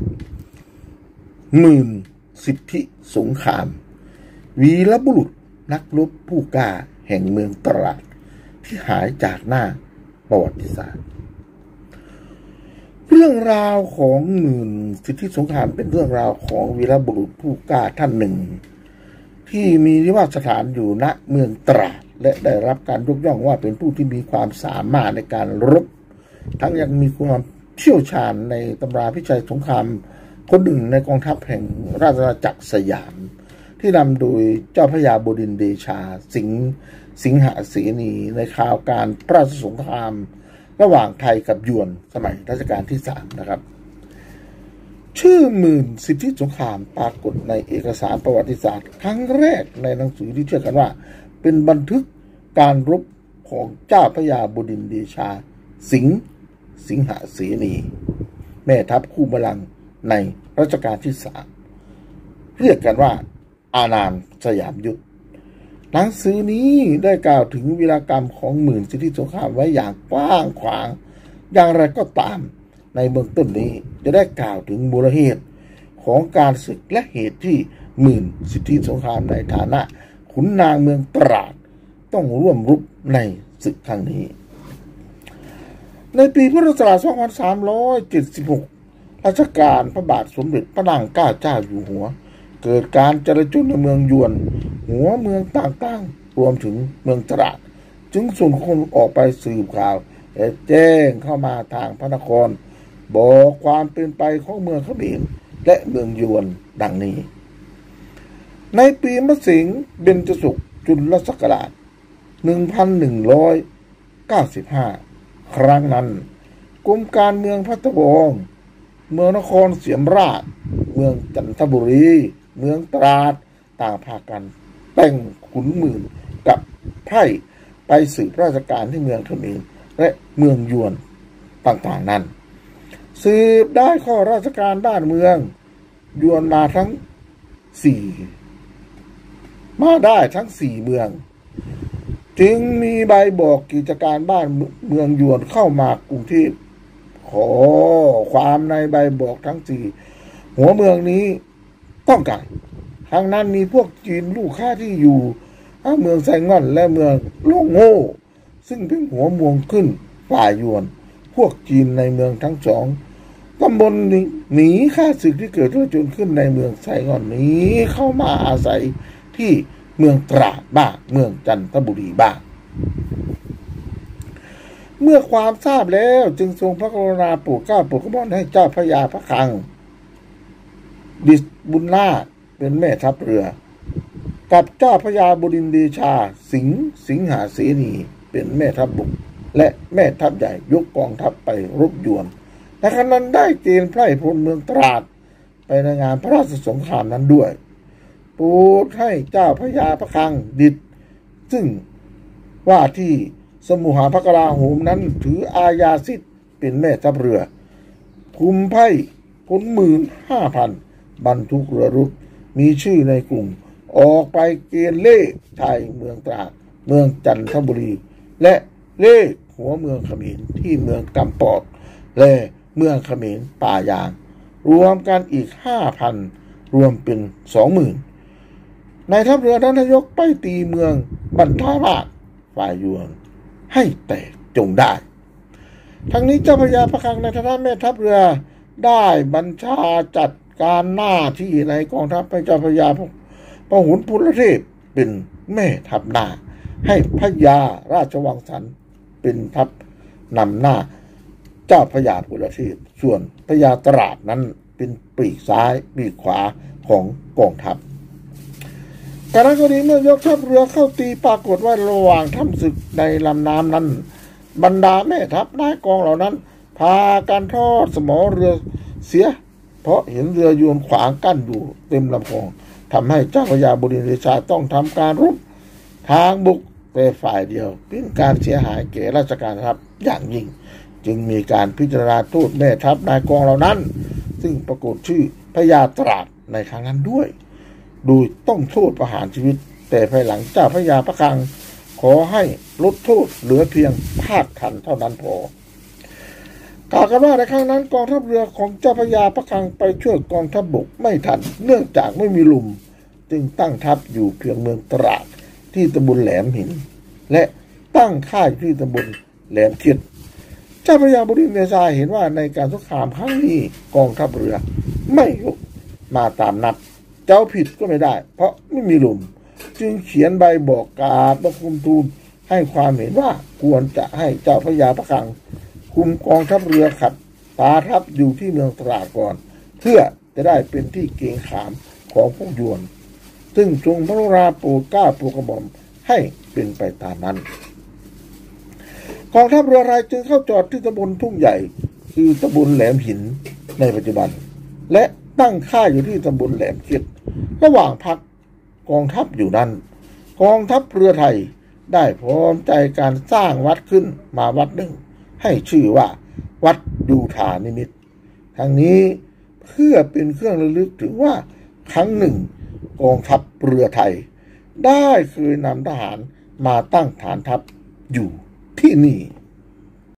หมื่นสิทธิสงครามวีรบุรุษนักรบผู้กล้าแห่งเมืองตราดที่หายจากหน้าประวัติศาสตร์เรื่องราวของหมื่นสิทธิสงครามเป็นเรื่องราวของวีรบุรุษผู้กล้าท่านหนึ่งที่มีนิวาสถานอยู่ณเมืองตราดและได้รับการยกย่องว่าเป็นผู้ที่มีความสามารถในการรบทั้งยังมีความเชี่ยวชาญในตำราพิชัยสงครามคนหนึ่งในกองทัพแห่งราชอาณาจักรสยามที่นำโดยเจ้าพระยาบดินทร์เดชาสิงหเสนีในคราวการพระราชสงครามระหว่างไทยกับยวนสมัยรัชกาลที่3นะครับชื่อหมื่นสิทธิสงครามปรากฏในเอกสารประวัติศาสตร์ครั้งแรกในหนังสือที่เชื่อกันว่าเป็นบันทึกการรบของเจ้าพระยาบดินทร์เดชาสิงหเสนีแม่ทัพคู่บัลลังก์ในรัชกาลที่3เรียกกันว่าอานามสยามยุทธหนังสือนี้ได้กล่าวถึงวีรกรรมของหมื่นสิทธิสงครามไว้อย่างกว้างขวางอย่างไรก็ตามในเบื้องต้นนี้จะได้กล่าวถึงมูลเหตุของการศึกและเหตุที่หมื่นสิทธิสงครามในฐานะขุนนางเมืองตราดต้องร่วมรบในศึกครั้งนี้ในปีพุทธศักราช 2376 รัชกาลพระบาทสมเด็จพระนางเจ้าอยู่หัวเกิดการจลาจลในเมืองยวนหัวเมืองต่างๆรวมถึงเมืองตราดจึงส่งคนออกไปสืบข่าวและแจ้งเข้ามาทางพระนครบอกความเป็นไปของเมืองเขมรและเมืองยวนดังนี้ในปีมะสิงเบญจศุกร์จุลศักราช 1195 ครั้งนั้นกรมการเมืองพัทวงเมืองนครเสียมราชเมืองจันทบุรีเมืองตราดต่างพากันแต่งขุนหมื่นกับไพร่ไปสืบราชการที่เมืองเขมรและเมืองยวนต่างๆนั้นสืบได้ข้อราชการด้านเมืองยวนมาได้ทั้ง4เมืองจึงมีใบบอกกิจการบ้านเมืองยวนเข้ามากรุงเทพขอความในใบบอกทั้ง4หัวเมืองนี้ต้องการทางนั้นมีพวกจีนลูกค้าที่อยู่เมืองไซง่อนและเมืองล่งโง่ซึ่งเป็นหัวเมืองขึ้นฝ่ายยวนพวกจีนในเมืองทั้งสองตำบลหนีข้าศึกที่เกิดจนขึ้นในเมืองไซง่อนนี้เข้ามาอาศัยที่เมืองตราดบ้างเมืองจันทบุรีบ้างเมื่อความทราบแล้วจึงทรงพระกรุณาโปรดเกล้าโปรดกระหม่อมให้เจ้าพระยาพระคลังดิษฐ์บุญนาถเป็นแม่ทัพเรือกับเจ้าพระยาบดินทร์เดชาสิงหเสนีเป็นแม่ทัพบกและแม่ทัพใหญ่ยกกองทัพไปรบยวนและขณะนั้นได้เกณฑ์ไพร่พลเมืองตราดไปในงานพระราชสงครามนั้นด้วยโปรดให้เจ้าพระยาพระคลังดิษฐ์ซึ่งว่าที่สมุหพระกลาโหมนั้นถืออาญาสิทธิ์เป็นแม่ทัพเรือคุมไพร่พล15,000 บรรทุกเรือรบมีชื่อในกลุ่มออกไปเกณฑ์เล่ไทยเมืองตราดเมืองจันทบุรีและเล่หัวเมืองเขมรที่เมืองกำปอดและเมืองเขมรป่ายางรวมกันอีก 5,000 รวมเป็น 20,000 ในทัพเรือนั้นยกไปตีเมืองบรรทาราชฝ่ายยวนให้แตกจงได้ทั้งนี้เจ้าพระยาพระคลังในฐานะแม่ทัพเรือได้บัญชาจัดการหน้าที่ในกองทัพให้เจ้าพระยาพหุลพลเทพเป็นแม่ทัพหน้าให้พระยาราชวังสันเป็นทัพนำหน้าเจ้าพระยาพลเทพส่วนพระยาตราดนั้นเป็นปีกซ้ายปีกขวาของกองทัพการนั้นก็ดีเมื่อยกทัพเรือเข้าตีปรากฏว่าระหว่างทำศึกในลำน้ำนั้นบรรดาแม่ทัพนายกองเหล่านั้นพากันทอดสมอเรือเสียเพราะเห็นเรือยวนขวางกั้นอยู่เต็มลำคลองทำให้เจ้าพระยาบดินทร์เดชาต้องทำการรบทางบุกแต่ฝ่ายเดียวเป็นการเสียหายแก่ราชการทัพอย่างยิ่งจึงมีการพิจารณาโทษแม่ทัพนายกองเหล่านั้นซึ่งปรากฏชื่อพระยาตราดในครั้งนั้นด้วยโดยต้องโทษประหารชีวิตแต่ภายหลังเจ้าพระยาพระคลังขอให้ลดโทษเหลือเพียงภาคทันเท่านั้นพอกล่าวกันว่าในครั้งนั้นกองทัพเรือของเจ้าพระยาพระคลังไปช่วยกองทัพบกไม่ทันเนื่องจากไม่มีลมจึงตั้งทัพอยู่เพียงเมืองตราดที่ตำบลแหลมหินและตั้งค่ายที่ตำบลแหลมเทียนเจ้าพระยาบดินทร์เดชาเห็นว่าในการสงครามครั้งนี้กองทัพเรือไม่ยกมาตามนัดเจ้าผิดก็ไม่ได้เพราะไม่มีลมจึงเขียนใบบอกกราบบังคมทูลให้ความเห็นว่าควรจะให้เจ้าพระยาพระคลังคุมกองทัพเรือขัดตาทัพอยู่ที่เมืองตราดก่อนเพื่อจะได้เป็นที่เกรงขามของพวกยวนซึ่งทรงพระกรุณาโปรดเกล้าโปรดกระหม่อมให้เป็นไปตามนั้นกองทัพเรือไทยจึงเข้าจอดที่ตำบลทุ่งใหญ่คือตำบลแหลมหินในปัจจุบันและตั้งค่ายอยู่ที่ตำบลแหลมเทียนระหว่างพักกองทัพอยู่นั้นกองทัพเรือไทยได้พร้อมใจการสร้างวัดขึ้นมาวัดหนึ่งให้ชื่อว่าวัดดูฐานิมิตรทั้งนี้เพื่อเป็นเครื่องระลึกถึงว่าครั้งหนึ่งกองทัพเรือไทยได้เคยนำทหารมาตั้งฐานทัพอยู่ที่นี่